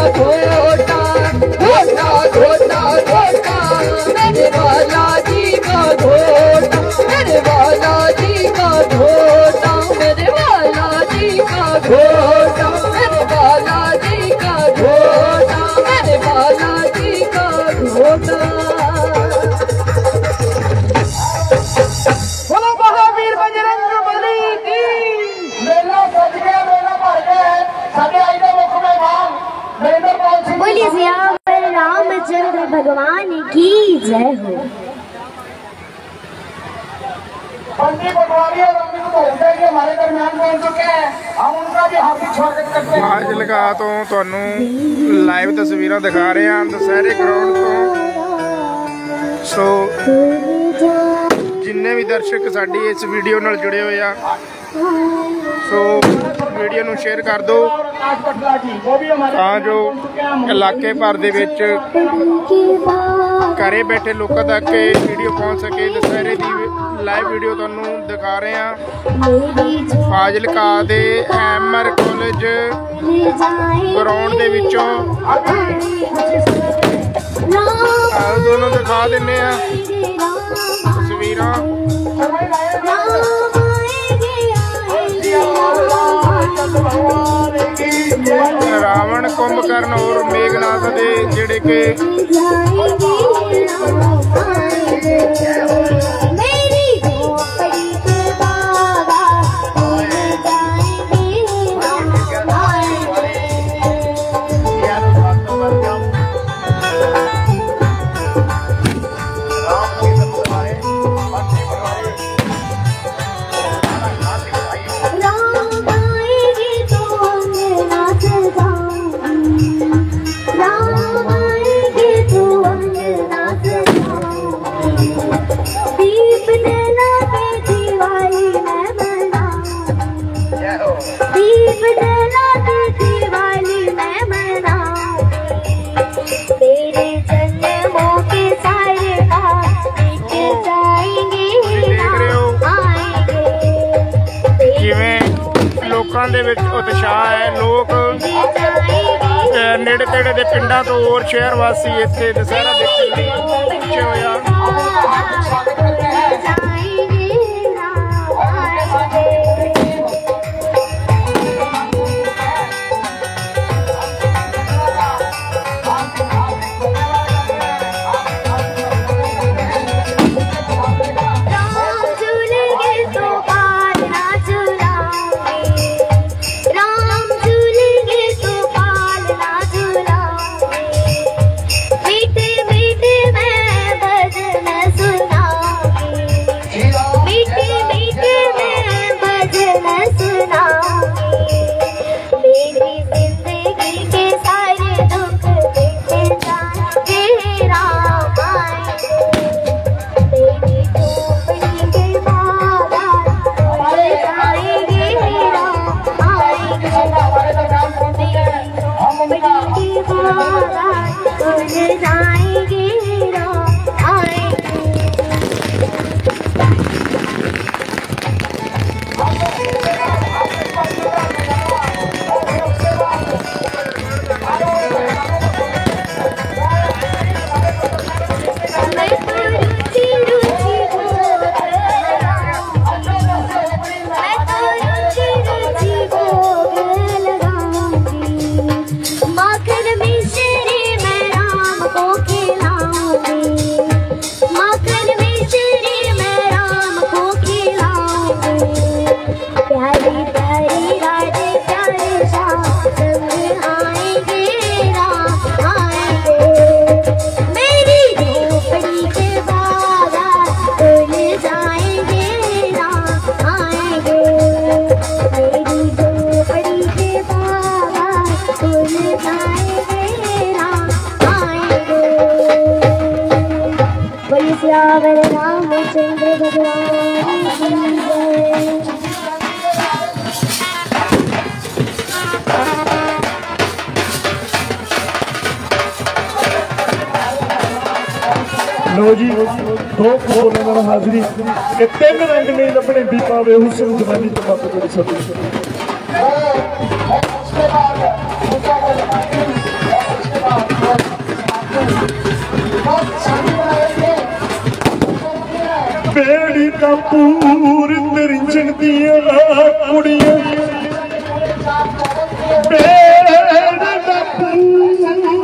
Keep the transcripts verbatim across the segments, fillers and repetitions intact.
घोटा घोटा घोटा घोटा मेरे बालाजी का घोटा मेरे बालाजी का घोटा मेरे बालाजी का घोटा मेरे बालाजी का घोटा मेरे बालाजी का घोटा। बोलो महावीर बजरंग बली की। मेला सज गया, मेला भर गया है। साडे आई दे मुख मेहमान नरेंद्र पाल सिंह। बोलिए सियावर रामचंद्र भगवान की जय हो। पंडित पटवारी और अमित भोगते जी हमारे दरमियान पहुंच चुके हैं। हम उनका भी हार्दिक स्वागत करते हैं। फाजिलका तो तुहानू लाइव तस्वीरां दिखा रहे हैं दशहरे ग्राउंड तो। सो जिन्ने भी दर्शक साडी इस वीडियो नाल जुड़े हुए आ सो वीडियो नू शेयर कर दो तां जो इलाके भर दे विच घरे बैठे लोगों तक वीडियो पहुंच सके। दशहरे की लाइव वीडियो तुहानू दिखा रहे हैं फाजिलका दे एमआर कॉलेज ग्राउंड दे विचों दोनों दिखा दिन्ने आ तस्वीरां। रावण कुंभकर्ण और मेघनाथ दे जेड़े के उत्साह है। लोग नेड़े तेड़े के पिंडों तो और शहर वासी इतने दशहरा देखने पहुंचे हुए। सियावर रामचंद्र भगवान की जय। लो जी दो बोलने हाजरी कि तीन रंग नहीं लभने भी पावे हुसन जवानी तो मत बड़ी सदी। बेड़ी का पूर तरिंजन दिया कुड़िया बेड़ी का पूर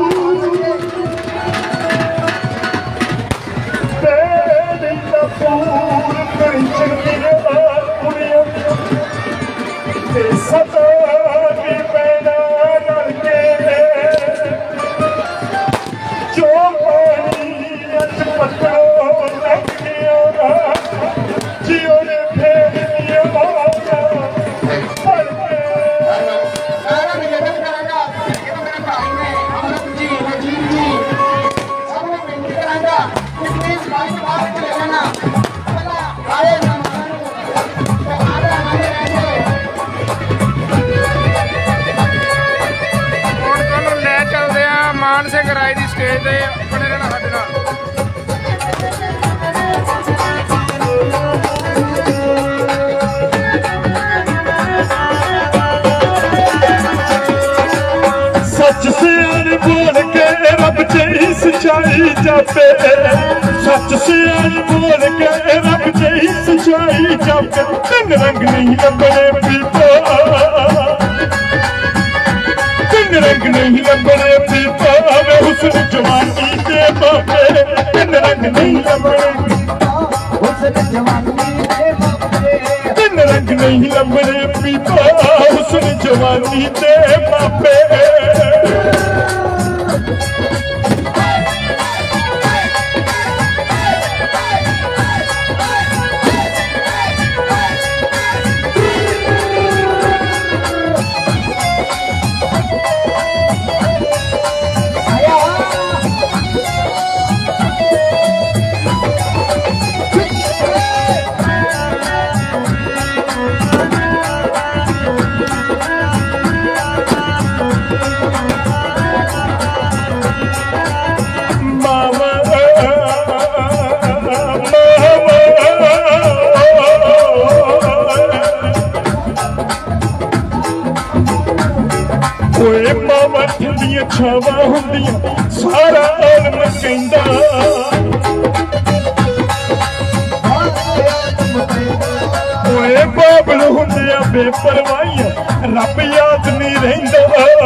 बेड़ी का पूर तरिंजन दिया कुड़िया सदा की पैदा करके जो पानी अच पत्रों लग गया जियो ने फेर दिया मारा पढ़ के सारा निवेदन करेगा कि तो मेरे भाई ने अमृत जी नजीब जी सब लोग विनती करेगा कि प्लीज भाई बात ले लेना आए ना मान से कराई दी स्टेज पे बने रहना साडे नाल। सच से बोल के रब जही सच्चाई जापे सच से बोल के रब जही सच्चाई जापे तीन रंग नहीं लबड़े पीपा तीन रंग नहीं लबड़े पीपा वे हुस्न जवानी दे बापे तीन रंग नहीं लबड़े हुस्न जवानी दे बापे तीन रंग नहीं लबड़े पीपा हुस्न जवानी दे बापे छावा हुंदियां सारा आलम कहंदा ओए बाबल हुंदियां बेपरवाहियां रब याद नहीं रहिंदा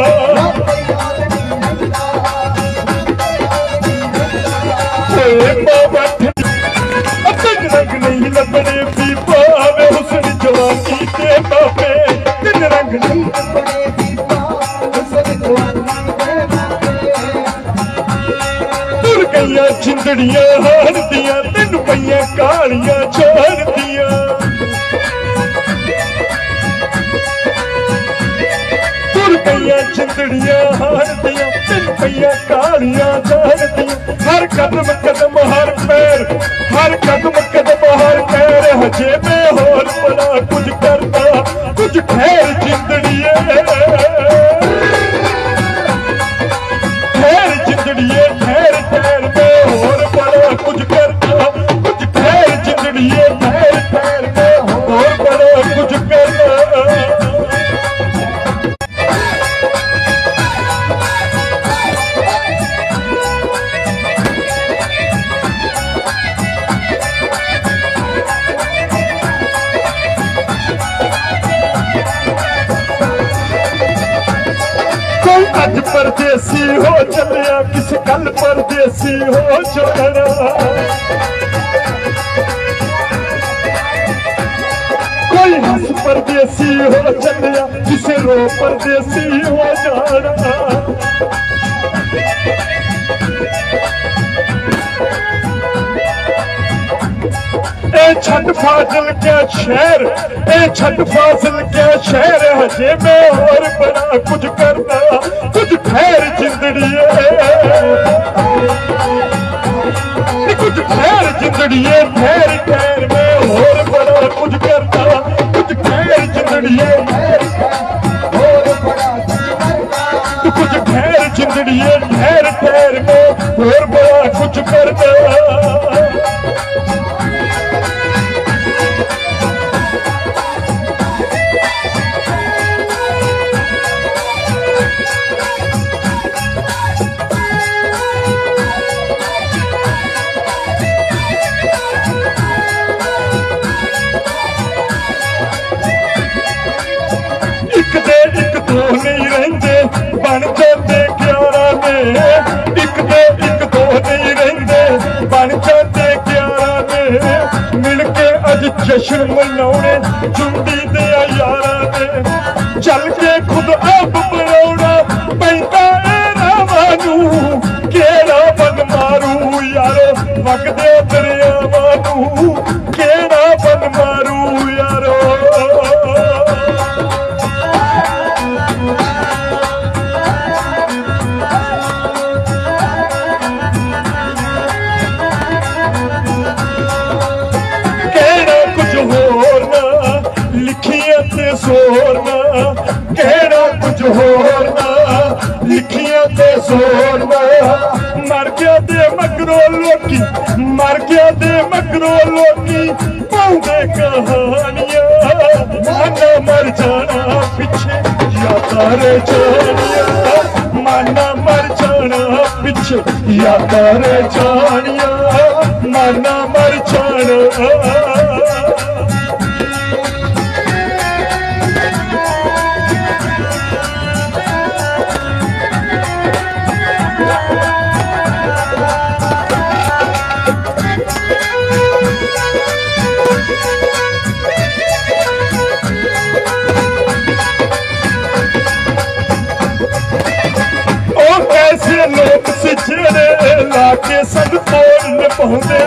ओए बाबा तीन रंग नहीं लबड़े पीपा वे हुस्न जवानी दे बापे तीन रंग नहीं लबड़े पीपा हुस्न जवानी गईया जिंदड़ियां हार दिया तीन पईयां कालियां छाड़ दिया तुर गईया जिंदड़ियां हार दिया तीन पईयां कालियां छाड़ दिया हर कदम कदम हर पैर हर कदम कदम हर पैर हजे मैं होर बड़ा कुछ करता कुछ ठहर जिंदड़िए ठहर जिंदड़िए ठहर ठहर में और बड़ा कुछ करता कुछ ठहर जिंदड़िए ठहर ठहर में और बड़ा कुछ करता अज परदेसी हो चलिया किस कल परदेसी हो चलना कोई हंस परदेसी हो चलिया किसे रो परदेसी हो जाना ए छठ फाजिल क्या शहर ए छठ फाजिल क्या शहर हजे मैं और बड़ा कुछ करना कुछ ठहर जिंदड़िए कुछ ठहर जिंदड़िए ठहर ठहर में और बड़ा कुछ करना कुछ ठहर जिंदड़िए कुछ ठहर जिंदड़िए ठहर ठहर में और बड़ा कुछ करना जश्न मनाने चुंडी दे यारा दे चल के खुद आप बनाना पैंदा रावानू केड़ा बन मारू यारो वगदे दरियावानू केड़ा बन मारू यारो लिखियां ते सोरना केड़ा कुछ होरना लिखियां ते सोरना मर गया दे मगरो लोकी मर गया दे मगरो लोकी पाउंदे कहानियां माना मर जाना पिछे या तारे जानिया माना मर जाना पिछे या तारे जानिया माना मर जाना लोग सिजड़े लाके सब तोड़ने पहुंचे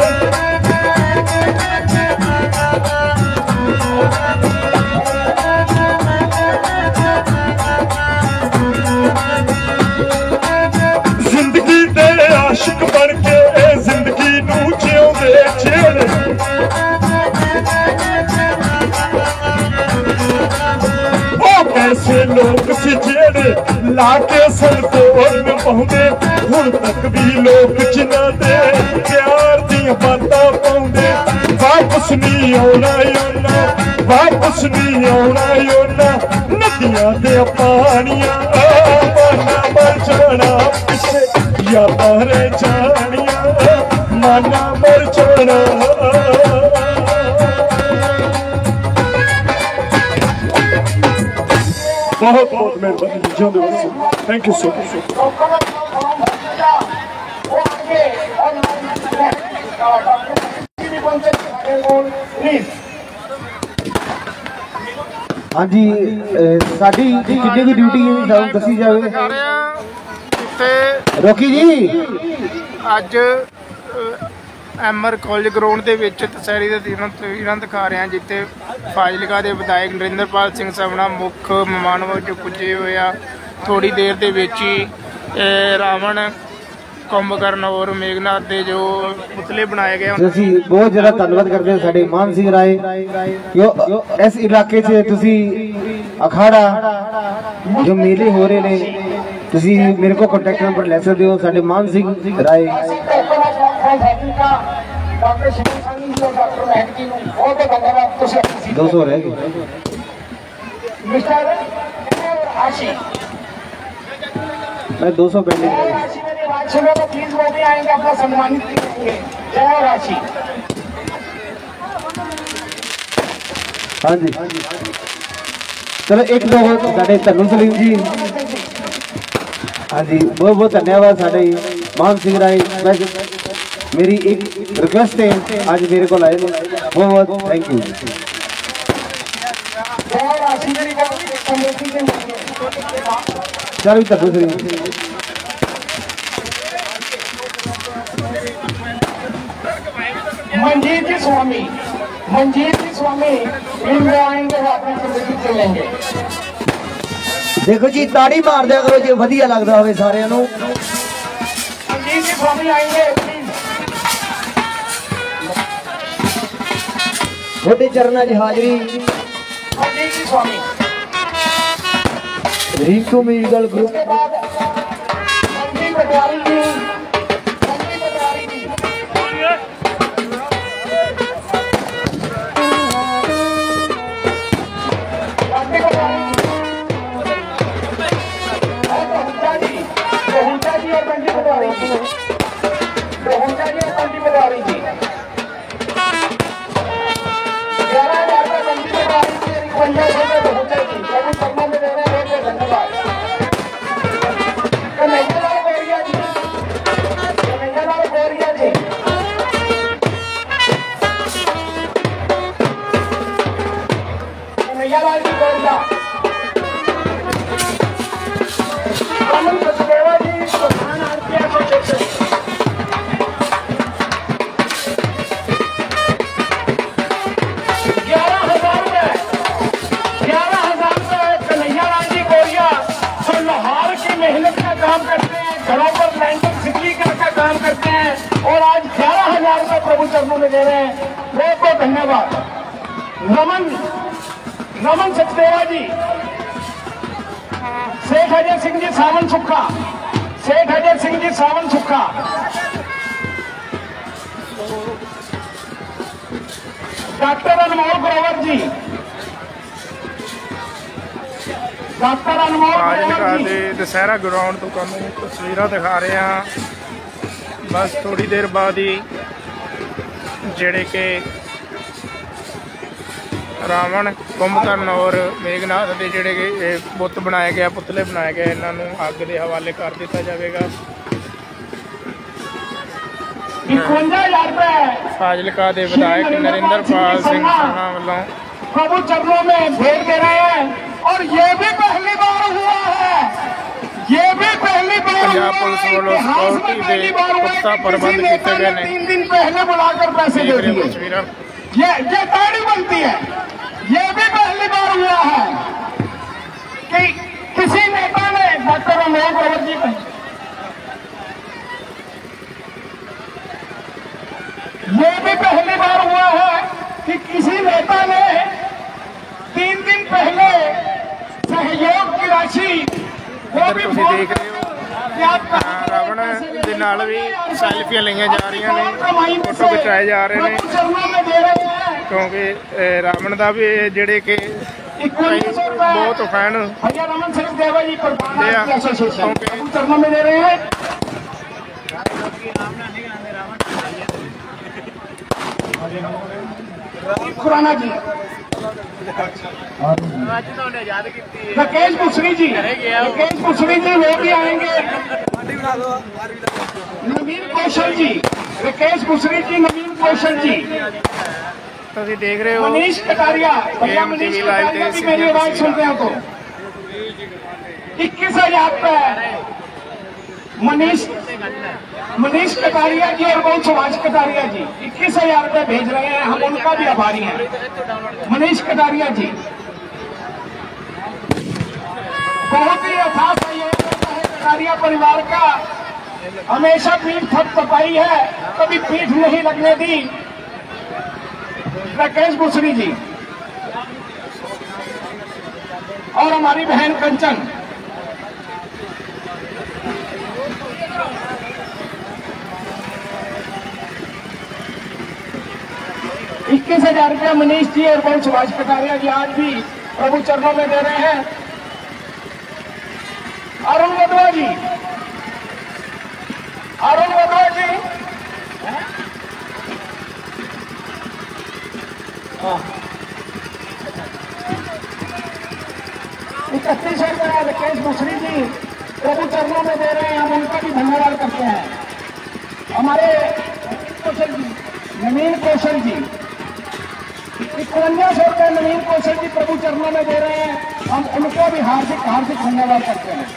जिंदगी दे आशिक बन के जिंदगी नू जिउंदे छेड़े ऐसे लोग सिजड़े लाके सन तोड़ने पहुंदे हुण तक भी लोग जिन्हां दे प्यार दी बातां पाउंदे वापस नहीं आउणा योना वापस नहीं आउणा योना नदियां दे पानियां माना मर जाना पिछे या तारे जानिया माना मर जाना बहुत बहुत मेहरबानी जिंदे बसो थैंक यू सो मच हाँ जी साडी कितने की ड्यूटी है दसी जाए रोकी जी अज एमआर कॉलेज ग्राउंड के दशहरी का तस्वीर दिखा रहे हैं जिते फाजिलका के विधायक नरिंदरपाल सिंह सवणा मुख मेहमान वजों पुजे हुए आ थोड़ी देर के ही रावण कुंभकर्ण और मेघनाथ के जो पुतले बनाए गए ਅਸੀਂ बहुत ज़्यादा धन्यवाद करते हैं साडे मान सिंह राय जो इस इलाके से तुसी अखाड़ा जो मेले हो रहे ने तुसी मेरे को कॉन्टैक्ट नंबर ले सकते हो साडे मान सिंह राय दो सौ रह गए मैं दो सौ पेंडिंग प्लीज वो भी आएंगे अपना सम्मानित करेंगे जय राशि हाँ जी चलो एक दो साढ़े धनु सलीम जी हाँ जी बहुत बहुत धन्यवाद साढ़े मान सिंह राय मेरी एक रिक्वेस्ट है आज मेरे को आए बहुत बहुत थैंक यू चलो धनु सलीम मंजीत जी स्वामी मंजीत जी स्वामी इनमें आएंगे वो अपने संगठन चलेंगे देखो जी ताड़ी मार दिया करो जो वधिया लगता हो सारे मंजीत जी स्वामी आएंगे छोटे चरणा की हाजरी मंजीत जी स्वामी रिंकू म्यूजिकल ग्रुप मंजीत पटवारी जी मंजीत पटवारी जी कन्हैयालाल जी गौरिया, रमन सचदेवा जी प्रधान आरती एसोसिएशन, ग्यारह हजार रुपए ग्यारह हजार रुपए कन्हैयालाल जी गौरिया जो लाहौर की मेहनत का काम करते हैं, घरों पर लैंडर सिटी का काम करते हैं और आज ग्यारह हजार रुपए प्रभु चरणों में दे रहे हैं। बहुत बहुत धन्यवाद। रमन रमन सचदेवा जी, शेख अजय सिंह जी सावन सुखा, शेख अजय सिंह जी सावन सुखा, डॉक्टर अनमोल ग्रोवर जी, डॉक्टर अनमोल ਫਾਜ਼ਿਲਕਾ ग्रोवर जी, ਦੇ ਦੁਸਹਿਰਾ ਗਰਾਊਂਡ ਤੋਂ ਤੁਹਾਨੂੰ ਤਸਵੀਰਾਂ ਦਿਖਾ ਰਹੇ ਹਾਂ। ਬਸ ਥੋੜੀ ਦੇਰ ਬਾਅਦ ਹੀ ਜਿਹੜੇ ਕਿ ਰਾਵਣ, ਕੁੰਭਕਰਨ ਔਰ ਮੇਘਨਾਥ ਦੇ ਜਿਹੜੇ ਕਿ ਇਹ ਬੁੱਤ ਬਣਾਏ ਗਏ, ਪੁਤਲੇ ਬਣਾਏ ਗਏ, ਇਹਨਾਂ ਨੂੰ ਅੱਗ ਦੇ ਹਵਾਲੇ ਕਰ ਦਿੱਤਾ ਜਾਵੇਗਾ। इक्यावन हजार रुपए ਫਾਜ਼ਿਲਕਾ ਦੇ ਵਿਧਾਇਕ ਨਰਿੰਦਰਪਾਲ ਸਿੰਘ ਸਾਨਾ ਵੱਲੋਂ प्रभु चरणों में भेंट दे रहे हैं और ये भी पहली बार हुआ है, ये भी पहली बार पंजाब हुआ पुलिस है, वालों इतिहास में सिक्योरिटी पहली दे बार हुआ है पुख्ता कि प्रबंध किसी नेता किए गए ने हैं। तीन दिन पहले बुलाकर पैसे दे देख रहे हो दिए। तस्वीरें। ये ये ताड़ी बनती है, ये भी पहली बार हुआ है कि किसी नेता ने डॉक्टर अनमोल ग्रोवर जी कही, ये भी पहली बार हुआ है कि किसी नेता ने तीन दिन पहले सहयोग की राशि वो भी ਤੁਸੀਂ ਦੇਖ ਰਹੇ ਹੋ ਰਾਵਣ ਦੇ ਨਾਲ ਵੀ ਸੈਲਫੀਆਂ ਲਈਆਂ ਜਾ ਰਹੀਆਂ ਨੇ, ਫੋਟੋ ਖਿਚਾਏ ਜਾ ਰਹੇ ਨੇ, चरणों में दे रहे हैं। ਕਿਉਂਕਿ ਅਹ, ਰਾਵਣ ਦਾ ਵੀ ਜਿਹੜੇ ਕਿ ਕਈ ਬਹੁਤ ਫੈਨ भैया रमन सचदेवा जी प्रधान दे आ। Aarti association okay. प्रभु चरणों में दे रहे हैं। खुराना जी, राकेश कुशरी जी, राकेश कुशरी जी वो भी आएंगे। नवीन कौशल जी, राकेश कुशरी जी, नवीन कौशल जी, ਤੁਸੀਂ ਦੇਖ ਰਹੇ ਹੋ मनीष कटारिया, भैया M Manish TV live Kataria पे भी मेरी आवाज सुनते हैं तो इक्कीस हजार पे मनीष मनीष कटारिया जी और बहुत सुभाष कटारिया जी इक्कीस हजार रुपए भेज रहे हैं, हम उनका भी आभारी हैं। मनीष कटारिया जी बहुत ही अथाह सहयोग करता है कटारिया परिवार का, हमेशा पीठ थपथपाई है, कभी पीठ नहीं लगने दी। राकेश कुशरी जी और हमारी बहन कंचन, इक्कीस हजार रुपया मनीष जी और बहुत सुभाष कटारिया जी आज भी प्रभु चरणों में दे रहे हैं। अरुण वधवा जी, अरुण वधवा जी इकतीस रुपया राकेश कुशरी जी प्रभु चरणों में दे रहे हैं, हम उनका भी धन्यवाद करते हैं। हमारे कौशल जी, नवीन कौशल जी इक्यावन सौ रुपये नवीन कौशल जी प्रभु चरणों में दे रहे हैं, हम उनको भी हार्दिक हार्दिक धन्यवाद करते हैं।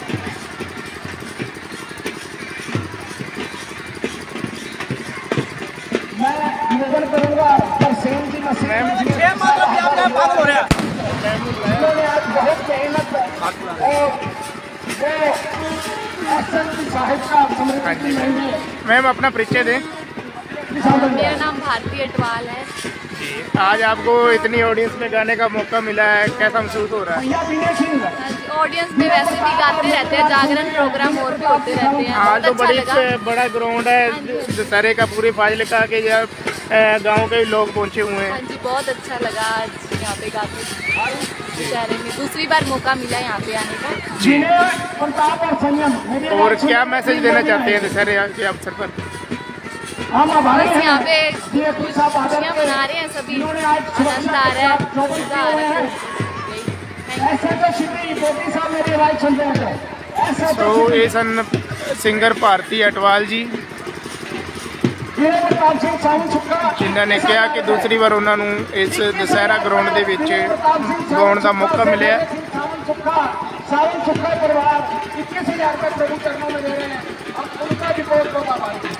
मैं निवेदन करूंगा तरसेम जी नसीम जी, पागल हो रहा उन्होंने आज बहुत मेहनत और वो एक्शन की सहायता समृद्धि में मैम अपना परिचय दें। मेरा नाम भारती अटवाल है। आज आपको इतनी ऑडियंस में गाने का मौका मिला है, कैसा महसूस हो रहा है? भैया विनय सिंह ऑडियंस में वैसे भी गाते रहते हैं, जागरण प्रोग्राम और भी होते रहते हैं। आज तो बहुत बड़ी अच्छा लगा। बड़ा ग्राउंड है दशहरे का, पूरी फाजिलका के गांव के लोग पहुंचे हुए हाँ हैं। जी, बहुत अच्छा लगा आज यहाँ पे गाते दशहरे में। दूसरी बार मौका मिला यहाँ पे आने का। विनय प्रताप और संयम मेरी और बात क्या सुन- मैसेज देना चाहते हैं दशहरे के अवसर पर? हम आभारी बस हैं। यहाँ पे डीएसपी साहब आदर खुशियाँ के मना रहे हैं सभी, इन्होंने आज आनंद आ रहा है, चौबीस मजा आ रहा है। ऐसे तो श्री मोदी साहब मेरी आवाज सुन रहे थे, ऐसे तो तो ये सन सिंगर भारती अटवाल जी वीर प्रताप सिंह सावन सुक्का जिन्हों ने कहा कि दूसरी बार उन्होंने इस दशहरा ग्राउंड के विच गाउण का मौका मिले। सावन सुक्का सावन सुक्का परिवार इक्कीस हजार रुपये प्रभु चरणों में दे रहे हैं। अब उनका रिपोर्ट को आभारी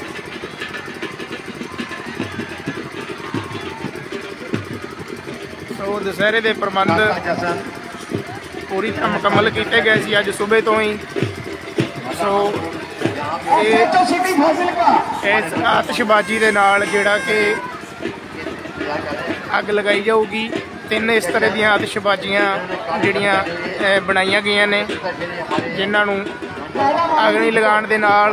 तो दशहरे के प्रबंध पूरी तरह मुकम्मल किए गए सी अज सुबह तो ही। सो इस आतिशबाजी के नाल जिहड़ा कि अग लगाई जाऊगी। तीन इस तरह दी आतिशबाजियां जिहड़ियां बनाईयां गईयां ने जिन्हों अग्नि लगाण दे नाल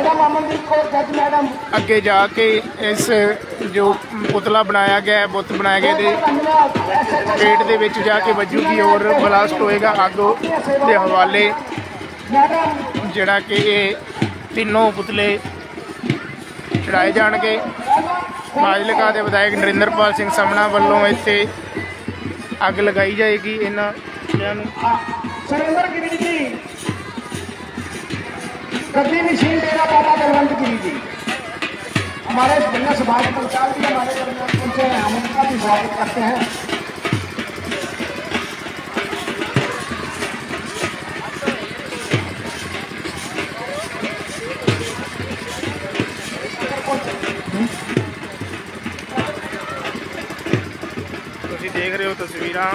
अगे जाके इस जो पुतला बनाया गया बुत बनाया गया दे पेट दे विच जाके वजूगी और ब्लास्ट होएगा अग दे हवाले जिहड़ा कि ये तीनों पुतले चढ़ाए जाणगे। फाजिलका के विधायक नरिंदरपाल सिंह समणा वालों इत्थे अग लगाई जाएगी। इन्हां सुरेंद्र गिरी जी गद्दी मशीन डेरा बाबा बलवंत गिरी जी हमारे जिला सुभाष पंचाल भी हमारे दरमियान पहुंचे हैं। हम उनका भी स्वागत करते हैं। तुसीं देख रहे हो तस्वीरां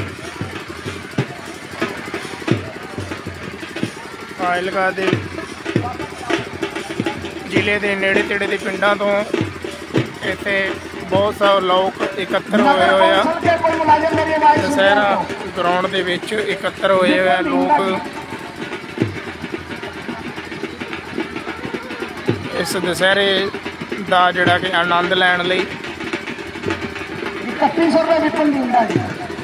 फाजिलका दे जिले के नेड़े तेड़े के पिंडों तो इत्थे बहुत सारे लोग इकट्ठे होए हुए आ। दशहरा ग्राउंड के विच इकट्ठे होए हुए लोग इस दशहरे का जिहड़ा कि आनंद लैण लई इकत्ती सौ रुपये विपन दिंदा जी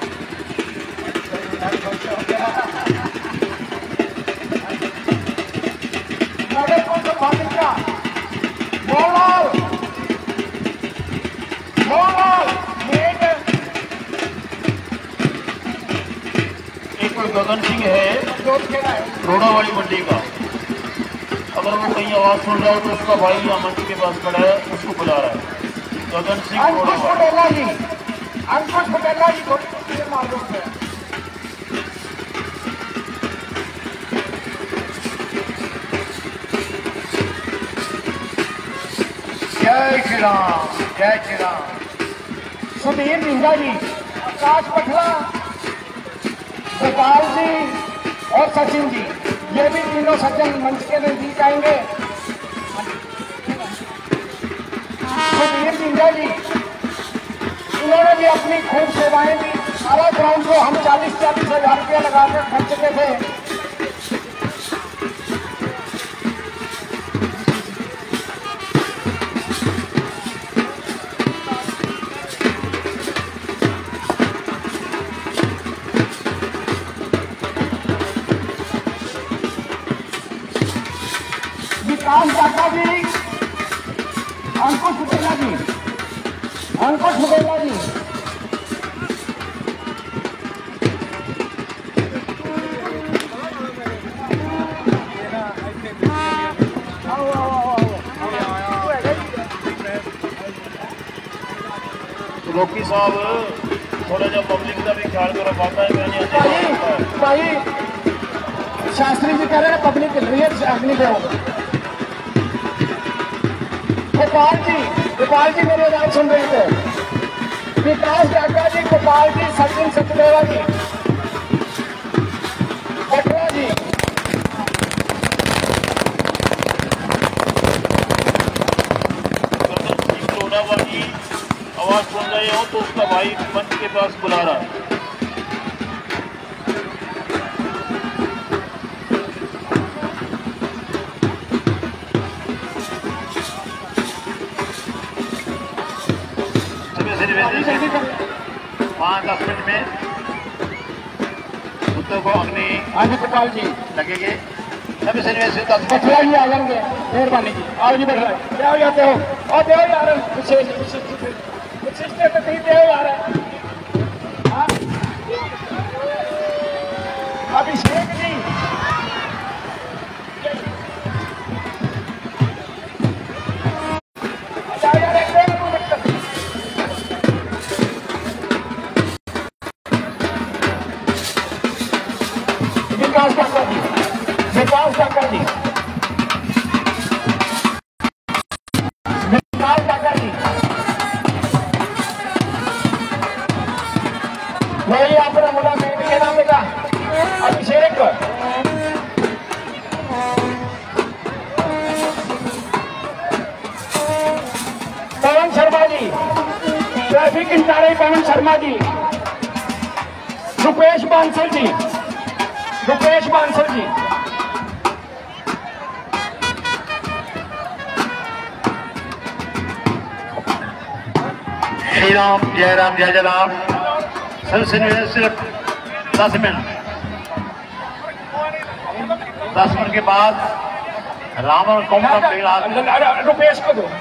एक कोई गगन सिंह है रोड़ा वाली मंडी का। अगर वो कहीं आवाज सुन रहा है तो उसका भाई यहाँ मंडी के पास खड़ा है, उसको बुला रहा है। गगन सिंह रोड़ा पटेला जी अंकुश पटेला जी थोड़ी मालूम है। जय श्री राम जय श्री राम। सुधीर मिंजा जी आकाश पटला गोपाल जी और सचिन जी ये भी तीनों सज्जन मंच के नजदीक आएंगे। सुधीर मिंजा जी इन्होंने भी अपनी खूब सेवाएं दी। सारा ग्राउंड को हम चालीस चालीस हजार रुपया लगाकर खर्चते थे। विकास काका जी अंकुश फुटेला जी अंकुश फुटेला जी रोकी साहब थोड़ा जा पब्लिक का भी ख्याल करो। पाता है मैंने भाई शास्त्री जी कह रहे हैं पब्लिक हिल रही है अग्नि देव। गोपाल जी गोपाल जी मेरी आवाज सुन रहे थे। विकास काका जी गोपाल जी सचिन सचदेवा जी पटवा जी रोड़ा वाली आवाज सुन रहे हो तो उसका भाई मंच के पास बुला रहा है। पाँच दस मिनट में कुत्तों को अग्नि हाँ जी गोपाल जी लगेंगे। सभी से दस बठला ही आ जाएंगे। मेहरबानी जी आओ जी बठला क्या जाते हो और देव यार विशेष विशिष्ट कहीं देव यार अभिषेक जी विकास ठाकर जी, विकास ठाकर जी, विकास ठाकर जी, वही अपना मुंडा बेटी के नाम का अभिषेक, पवन शर्मा जी, ट्रैफिक इंचार्ज पवन शर्मा जी, रुपेश बांसल जी, रुपेश बांसल जी, श्री राम जय राम जय जय राम। संसद में सिर्फ दस मिनट दस मिनट के बाद रावण कौम का फिलहाल रुपेश को दो।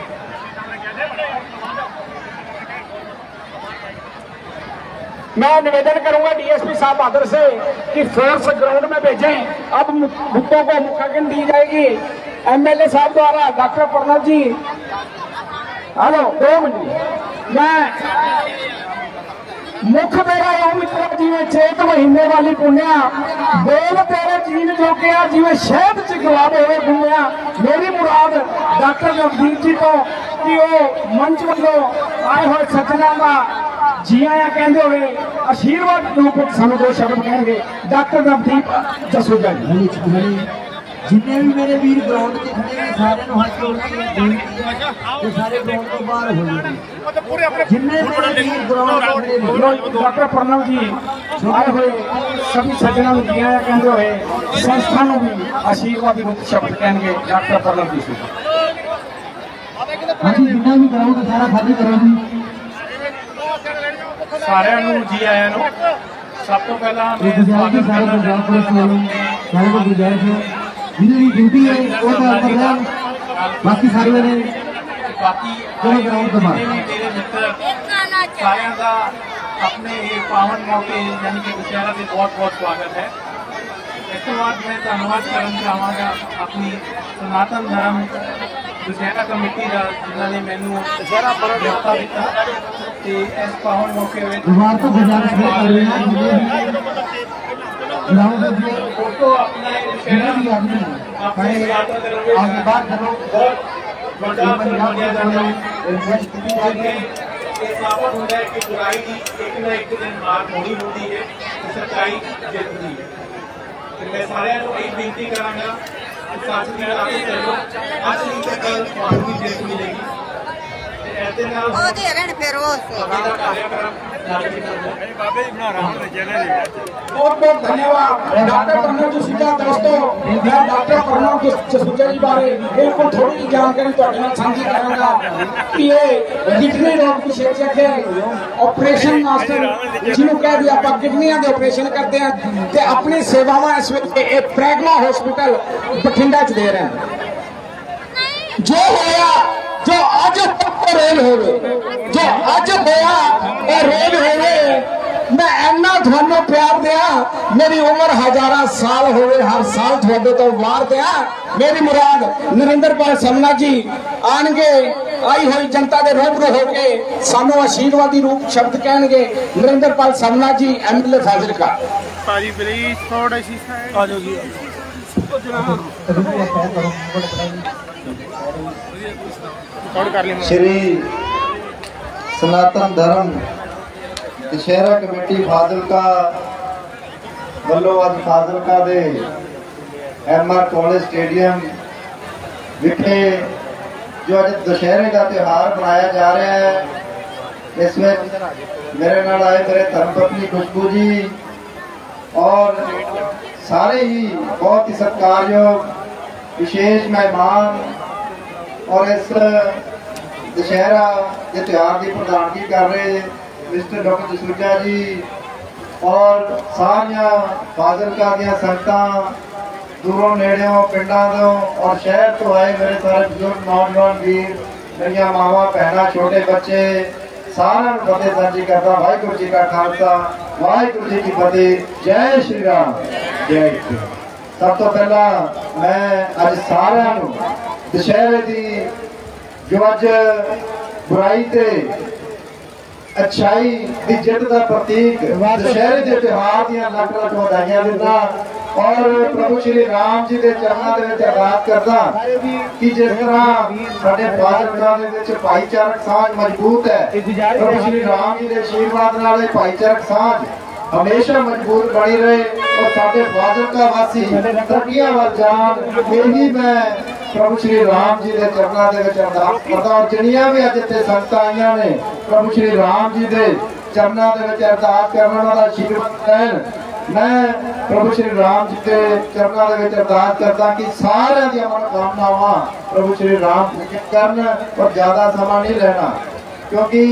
मैं निवेदन करूंगा डीएसपी साहब बहादुर से कि फोर्स ग्राउंड में भेजें। अब मुद्दों को मुखाग्नि दी जाएगी एमएलए साहब द्वारा। डॉक्टर प्रणव जी, हेलो, दो मिनट। मैं मुख मेरा यो मित्रा जिमें चेत महीने वाली पुण्या बोल तेरे जीन जो क्या जिमें शहद च गुलाब होवे घूमिया। मेरी मुराद डॉक्टर नवदीप जी को कि वो मंच वालों आए हुए सज्जना का जी आया कहते हुए आशीर्वाद रूप सानू दो शब्द कहेंगे। डॉक्टर नवदीप जसूजा जी। जिन्ने भी मेरे वीर ग्राउंड से खड़े हैं सारे नु हाथ जोड़ के बेनती है कि सारे ग्राउंड तो बाहर हो जाए। जिन्ने मेरे वीर ग्राउंड से खड़े हैं डॉक्टर प्रणव जी आए हुए सभी सज्जना जी आया कहते हुए संस्था को भी आशीर्वाद रूप शब्द कहेंगे। डॉक्टर प्रणव जी से हाँ जी, जिन्ना भी ग्राउंड सारा खाली करो जी। सारे जी आया नु सब तो पहला सारे पंजाब पुलिस वालों सारे को गुजारिश है जिन्हें ड्यूटी है वो तो कर रहे हैं। बाकी सारे ने बाकी चलो ग्राउंड तो बाहर मेरे मित्र सारे का अपने ये पावन मौके यानी कि दशहरा से बहुत बहुत स्वागत है। इसके बाद मैं धन्यवाद करना चाहूँगा अपनी सनातन धर्म दशहरा कमेटी का जिन्होंने मैनू दशहरा पर्व न्यौता दिता ते इस पावन मौके में दोबारा तो गुजारिश कर रहे हैं ग्राउंड में फोटो अपना दशहरा भी आदमी खड़े आगे बात करो साबित होता है कि बुराई की एक ना एक दिन हार होनी होती है, सच्चाई जितती है। मैं सारे को एक बेनती करांगा कि साथ में आगे चलो, आज नहीं तो कल ਤੁਹਾਨੂੰ ਵੀ ਜਿੱਤ ਮਿਲੇਗੀ। ऐसे ना ਉਹ ਤੇ ਹੈਗੇ ਨੇ ਫਿਰ ਉਹ बाबे जी बना रहा हूं चैनल बहुत बहुत धन्यवाद डॉक्टर प्रणव जसूजा। दोस्तों मैं डॉक्टर प्रणव जसूजा जी बारे बिल्कुल थोड़ी जानकारी ਤੁਹਾਡੇ ਨਾਲ ਸਾਂਝੀ ਕਰਾਂਗਾ ਕਿ ਇਹ ਕਿਡਨੀ ਰੋਗ ਵਿਸ਼ੇਸ਼ज्ञ ਹੈ, ਆਪਰੇਸ਼ਨ ਮਾਸਟਰ ਜਿਹਨੂੰ ਕਹਿ ਦਿਆ ਆਪਾਂ ਕਿਡਨੀਆਂ ਦੇ ਆਪਰੇਸ਼ਨ ਕਰਦੇ ਆ ਤੇ ਆਪਣੀ ਸੇਵਾਵਾਂ ਇਸ ਵੇਲੇ ਇਹ ਪ੍ਰੈਗਮਾ ਹਸਪੀਟਲ ਬਠਿੰਡਾ ਚ ਦੇ ਰਹੇ ਹਨ। जो होया जो अज रेल होवे जो अज होया ये रेल होवे मैं इन्ना थानू प्यार दिया मेरी उम्र हजारा साल होवे हर साल थोड़े तो वार दिया। मेरी मुराद नरेंद्रपाल समना जी आनगे आई हुई जनता के रूबरू होके सानू आशीर्वादी रूप शब्द कहेंगे। नरेंद्रपाल समना जी एमएलए फाजिलका भाजी प्लीज थोड़ा सी साइड आ जाओ जी। श्री सनातन धर्म दशहरा कमेटी फाजिलका ਵੱਲੋਂ ਅੱਜ फाजिलका ਦੇ एमआर कॉलेज स्टेडियम विखे जो अज दशहरे का त्यौहार मनाया जा रहा है। इसमें मेरे नाल आए मेरे धर्मपत्नी खुशबू जी और सारे ही बहुत ही सत्कारयोग विशेष मेहमान और इस दशहरा के त्यौहार की प्रधानगी कर रहे मिस्टर डॉक्टर जसूजा जी और सारिया फाजिलका दियां संगतां दूरों नेड़ों पिंडों तो और शहर तो आए मेरे सारे बुजुर्ग नौजवान वीर मेरिया मावां भैनां छोटे बच्चे सारा फतेह साझी करता। वाहिगुरू जी का खालसा वाहिगुरू जी की फतेह। जय श्री राम जय श्री राम। सब तो पहला मैं अज सारे दशहरे की जो अज बुराई ते अच्छाई की जित का प्रतीक दशहरे के त्यौहार दियां लख लख बधाइयां दिता। और प्रभु श्री राम जी के चरणों के विच अरदास करदा कि जिस तरह साडे फाजिलका दे विच भाईचारक साझ मजबूत है, प्रभु श्री राम जी के आशीर्वाद नाल भाईचारक साझ हमेशा मजबूत बनी रहे और साडे फाजिलका वासी तरक्कियां वल जान। यही मैं प्रभु श्री राम जी के चरणों के विच अरदास करदा। और जिन्नियां भी अज इत्थे संगतां आईयां ने प्रभु श्री राम जी के चरणों के विच अरदास करन, उन्हां दा आशीर्वाद लैण। मैं प्रभु श्री राम जी के चरणों के विच अरदास करदा कि सारियां दी मनोकामनावां प्रभु श्री राम जी करन। और ज्यादा समा नहीं लेना क्योंकि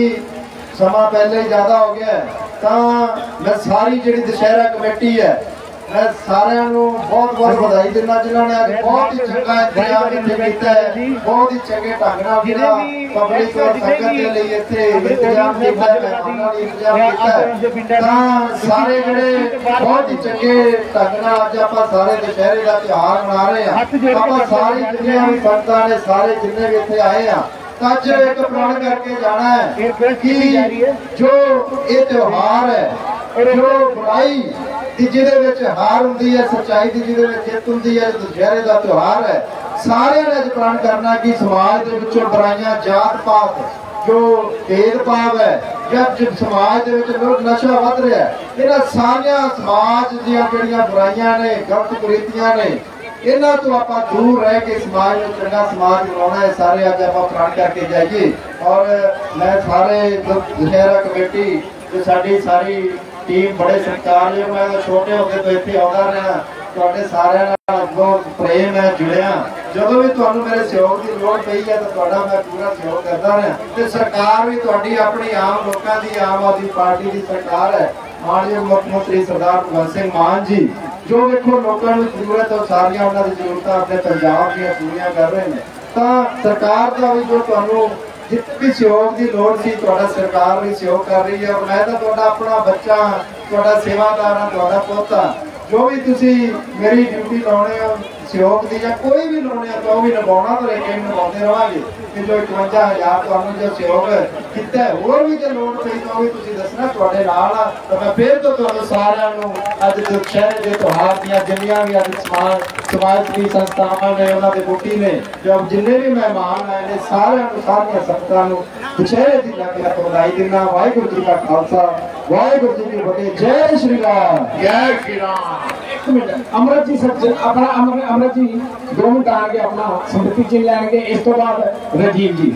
समा पहले ही ज्यादा हो गया है। तो मैं सारी जी दशहरा कमेटी है, मैं सारिਆਂ ਨੂੰ बहुत बहुत ਵਧਾਈ ਦਿੰਦਾ ਜਿਨ੍ਹਾਂ ने ਅੱਜ बहुत ही चंगा इंतजाम इत्थे कीता है। बहुत ही चंगे ढंग नाल ਜਿਹੜਾ पब्लिक और संगत ਦੇ ਲਈ ਇੱਥੇ इंतजाम ਕੀਤਾ है, ਮਹਿਮਾਨਾਂ ਲਈ इंतजाम ਕੀਤਾ है। ਤਾਂ ਸਾਰੇ ਜਿਹੜੇ बहुत ही चंगे ढंग ਨਾਲ ਅੱਜ ਆਪਾਂ ਸਾਰੇ ਦੁਸ਼ਹਿਰੇ ਦਾ ਤਿਉਹਾਰ ਮਨਾ ਰਹੇ ਹਾਂ। ਆਪਾਂ ਸਾਰੀ ਜਿੰਨੀਆਂ ਵੀ ਸੰਗਤਾਂ ਨੇ ਸਾਰੇ ਜਿੰਨੇ ਵੀ ਇੱਥੇ ਆਏ ਆ ਅੱਜ एक प्रण करके जाना है कि जो ये त्योहार है, जो बुराई की जिहदे विच हार हुंदी है, सच्चाई की जिहदे विच जित हुंदी है, दुशहरे दा त्योहार है। सारे ने अज प्रण करना कि समाज दे विचों बुराइयां, जात पात जो भेदभाव है या जो समाज दे विच नशा वध रहा है, इन्हां सारियां समाज दीयां जिहड़ियां बुराइयां ने, गलत कुरीतियां ने, इन्हां तो आप दूर रह के समाज में चंगा समाज बनाना है। सारे अज आप प्रण करके जाइए। और मैं सारे दशहरा कमेटी जो साडी सारी टीम बड़े सत्कार जो मैं छोटे होते तो इत्थे आउंदा रहा, तुहाडे सारिਆਂ ਨਾਲ बहुत प्रेम है जुड़िया। ਜਦੋਂ ਵੀ ਤੁਹਾਨੂੰ ਮੇਰੇ ਸਹਿਯੋਗ ਦੀ ਲੋੜ ਪਈ ਹੈ ਤਾਂ ਤੁਹਾਡਾ ਮੈਂ ਪੂਰਾ ਸਹਿਯੋਗ ਕਰਦਾ ਰਿਹਾ। ਤੇ ਸਰਕਾਰ ਵੀ ਤੁਹਾਡੀ ਆਪਣੀ ਆਮ ਲੋਕਾਂ ਦੀ, ਆਮ ਆਦਮੀ ਪਾਰਟੀ ਦੀ ਸਰਕਾਰ ਹੈ। माननीय मुख्यमंत्री सरदार भगवंत सिंह मान जी जो देखो लोगों को जरूरत है सारिया उन्होंने जरूरत अपने पंजाब दी पूरियां कर रहे हैं। तो सरकार का भी जो तुहानू जितने भी सहयोग की लौड़ सी तुहाडा सरकार भी सहयोग कर रही है। और मैं तो तुहाडा अपना बच्चा, तुहाडा सेवादार हाँ, तुहाडा पोता, जो भी तुसी मेरी ड्यूटी लाने हो सहयोग की या कोई भी लाने तो भी निभाना तो लेकिन निभाते रहेंगे कि जो इकवंजा हज़ार तुहानू जो सहयोग किया है होर भी जो लोड़ पई तो भी तुसी दसना तुहाडे नाल आ। तो मैं फिर तो तुहानू सारिਆਂ ਨੂੰ अज दुशहरे के त्योहार दियां जिन्नियां भी अज समाज समाज की संस्थावां ने उन्हां दे बूटी ने जो जिन्ने भी मेहमान आए ने सारिਆਂ ਨੂੰ सारियां संगतां ਨੂੰ दुशहरे दी लख लख ਵਧਾਈ दिना। वाहिगुरू जी का खालसा, वाहिगुरू जी की फतेह। जय श्री राम, जय श्री राम। एक मिनट अमृत जी सब अपना अमृत अमृत जी दो मिनट आगे अपना संपत्ति चिन्ह लेंगे। इस तो बाद राजीव जी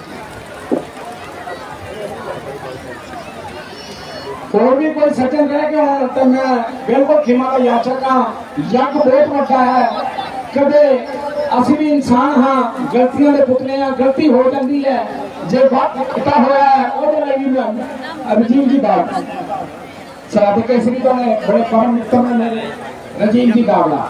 और भी कोई सज्जन रह गया हो तो मैं बिल्कुल खिमा का याचक हाँ। यज्ञ बहुत बड़ा है, कदे असी भी इंसान हाँ, गलतियों के पुतले हाँ, गलती हो जाती है। जो वक्त इकट्ठा होया है वो लगी मैं राजीव जी बात शराबी केसरी तो मैं बड़े परम मित्र में मेरे राजीव जी दावला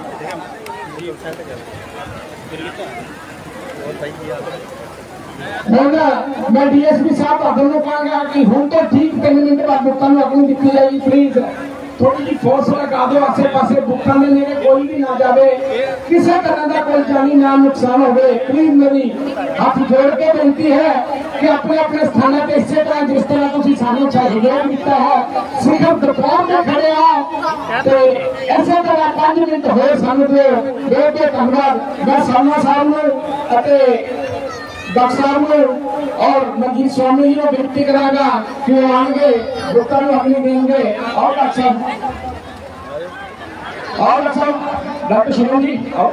मैं डीएसपी साहब आपको कहूँगा कि हूँ तो ठीक तीन मिनट बाद बुक्का अपनी दिखी जाएगी। प्लीज थोड़ी जी फोर्स लगा दो आसे पासे बुक्का में मेरे कोई भी ना जाए, किसी तरह का कोई जानी ना नुकसान हो। प्लीज मेरी हाथ जोड़ के बेनती है कि अपने अपने स्थान पर इस तरह जिस तरह तुम सानू सहयोग दिता है सिर्फ दोपहर में खड़े हो तो इस तरह पांच मिनट हो सानू दो दो दो धन्यवाद। मैं सामना साहब डॉक्टर साहब और मंजीत स्वामी जी को विनती करांगा कि वो आएंगे बुक्का में अपनी देंगे। और डॉक्टर साहब और डॉक्टर साहब डॉक्टर शिवम जी आओ।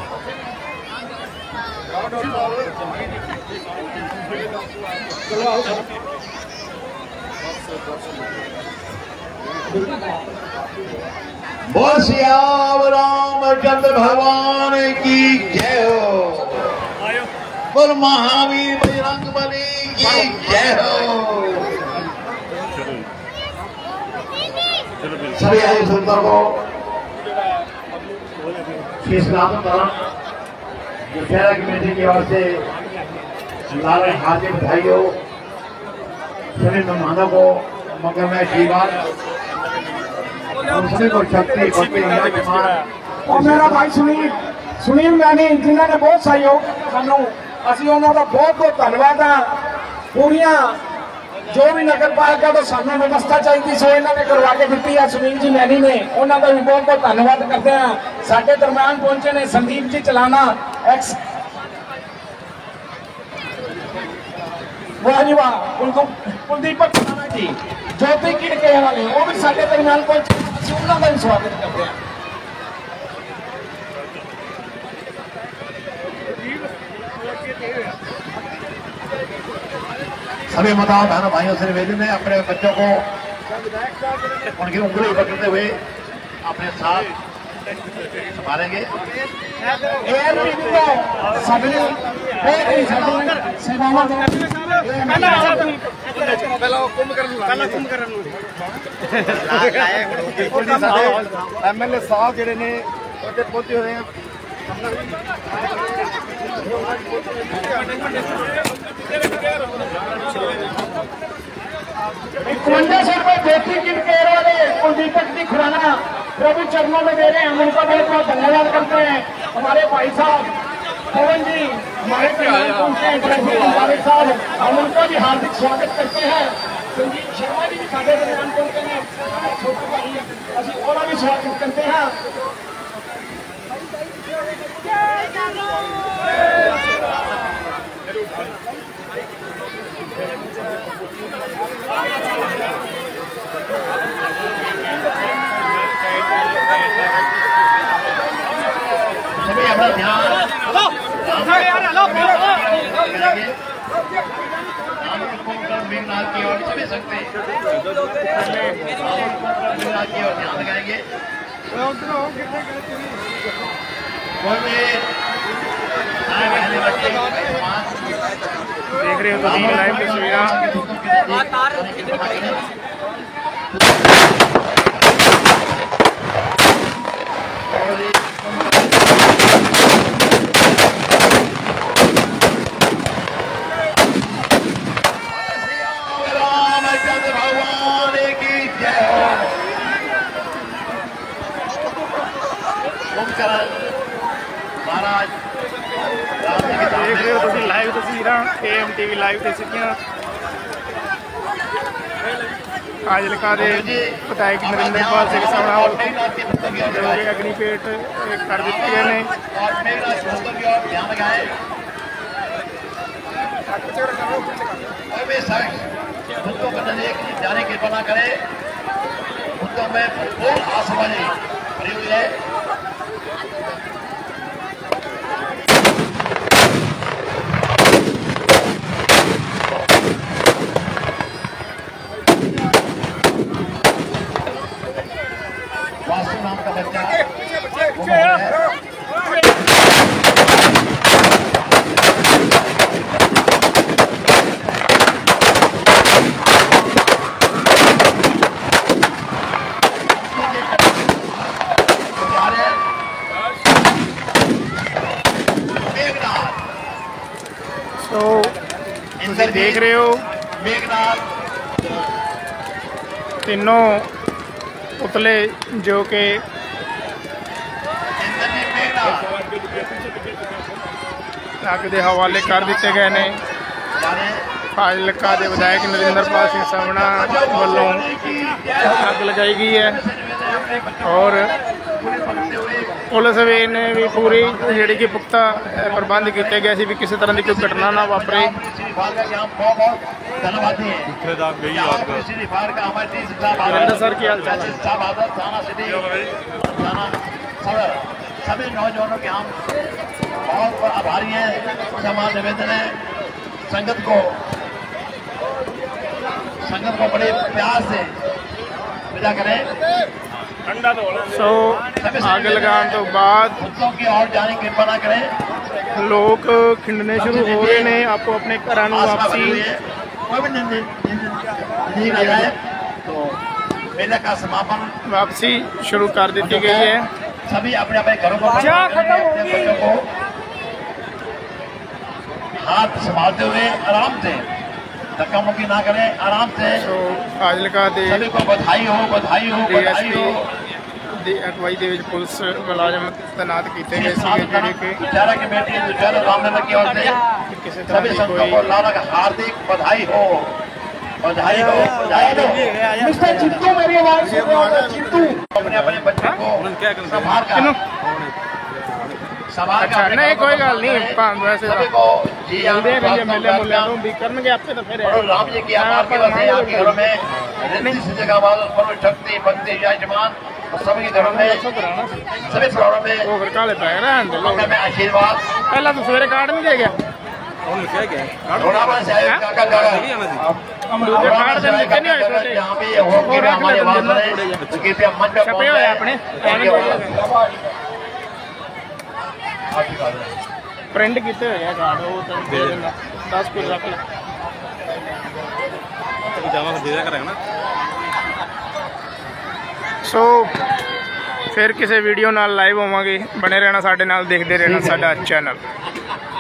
बोल सियावर रामचंद्र भगवान की जय हो। बोल महावीर बजरंग बली की जय हो। सभी आए संतों को श्री सनातन धर्म दशहरा कमेटी की ओर से लाल हाथी बधाई हो। सभी मेहमानों को मंगलमय आशीर्वाद, सभी को शक्ति भक्ति। और मेरा भाई सुनील सुनील मैंने जिन्होंने बहुत सहयोग सानू असी उन्होंने बहुत बहुत धन्यवाद हाँ। पूरिया जो भी नगर पालिका तो सानू व्यवस्था चाहिए सो इन्होंने करवा के दी है। सुनील जी मैनी ने उन्होंने भी बहुत बहुत धन्यवाद करते हैं। साढ़े दरम्यान पहुंचे ने संदीप जी चलाना एक्स वाह जी वाह कुलदीपक जी ज्योति किड़के वाले वो भी साढ़े दरम्यान पहुंचे, उन्होंने भी स्वागत करते हैं। सभी माताओं बहनों भाइयों से निवेदन है अपने बच्चों को उनकी उंगली पकड़ते हुए अपने साथ संभालेंगे। एम एल ए साहब जेडे ने पहुंचे हुए हैं। इक्यावन सौ रुपए ज्योति किड़केर वाले कुलदीपक जी खुराना प्रभु चरणों में दे रहे हैं, हम उनका बहुत बहुत धन्यवाद करते हैं। हमारे भाई साहब पवन जी हमारे पहुंचे हैं साहब, हम उनका भी हार्दिक स्वागत करते हैं। संजीव शर्मा जी भी साढ़े दरम्यान पहुंचे हैं, छोटे भाई असं और भी स्वागत करते हैं। सभी अपना ध्यान मेघनाथ की ओर सभी सकते मेघनाथ की ओर ध्यान लगाएंगे। देख रहे हो तो लाइव तस्वीरें। महाराज देख रहे हो तुम लाइव तस्वीर A M T V live ते सीखियां फाजिलका दे विधायक नरेंद्र पाल सिंह साहब जो अग्निपेट कर दिए गए ने। जाने की कृपा करे मुद्दों में भरपूर आसमानी भरी हुई है। वासु नाम का बच्चा तो तुम देख रहे हो मेघनाथ तीनों पुतले जो कि अग के हवाले कर दिए गए ने। फाजिलका के विधायक नरेंद्र पाल सिंह सामना वालों अग लगाई गई है और पुलिस भी ने भी पूरी जी कि पुख्ता प्रबंध किए गए भी किसी तरह की कोई घटना ना वापरे। सर की हाल चाल सभी नौजवानों के हम बहुत आभारी हैं। हमारा निवेदन है संगत को संगत को बड़े प्यार से विदा करें। सो आग लगाने तो बाद की ओर जाने की कृपा ना करें। लोग खिंडने शुरू हो रहे हैं आपको अपने घरों वापसी तो मेले का समापन वापसी शुरू कर दी गई है। सभी अपने अपने घरों को बच्चों को हाथ संभालते हुए आराम से धक्का मुक्की ना करें, आराम से। तो फाजिलका दे सभी को बधाई हो बधाई हो बधाई हो। अगवाई दे पुलिस मुलाजम तैनात किए गए कि विचारा की बेटी विचारा रामनगर की ओर से सभी संतों को लाला का हार्दिक बधाई हो बधाई हो, बधाई हो। मिस्टर चित्तू मेरी आवाज सुन रहे हो तो चित्तू अपने अपने बच्चों को संभाल कर संभाल अच्छा कर नहीं कोई गल नहीं पांच वैसे सभी को जी जल्दी है भैया मेले मुले तो भी करनगे आपसे तो फिर और राम जी की आपके वजह से आपके घरों में रिद्धि सिद्धि का वाल पर शक्ति भक्ति जयमान और सभी घरों में सभी परिवारों में वो फिर काले पै रहे हैं मंगल में आशीर्वाद पहला तो सवेरे कार्ड नहीं दे गया थोड़ा बड़ा साहब काका काका दूसरे कार्ड से निकल नहीं आए छोटे यहाँ पे हो के हमारे वाल बने तो कृपया मंच पे छपे हुए अपने प्रिंट किते हुए कार्ड वो तो दे देना दस कुछ रख ले सो फिर किसी वीडियो नाल लाइव होवांगे बने रहना साडे नाल देखते रहना साडा चैनल।